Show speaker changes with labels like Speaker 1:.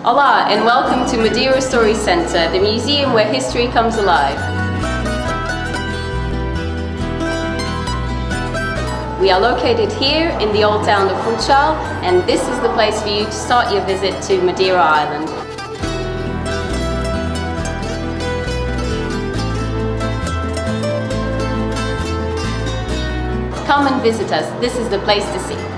Speaker 1: Hola and welcome to Madeira Story Centre, the museum where history comes alive. We are located here in the old town of Funchal, and this is the place for you to start your visit to Madeira Island. Come and visit us, this is the place to see.